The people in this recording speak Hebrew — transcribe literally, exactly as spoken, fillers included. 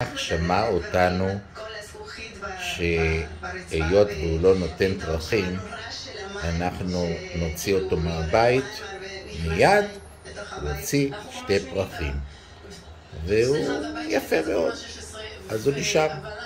שמע אותנו שהיות והוא לא נותן פרחים, אנחנו נוציא אותו מהבית, מיד להוציא שתי פרחים. והוא יפה מאוד, אז הוא נשאר.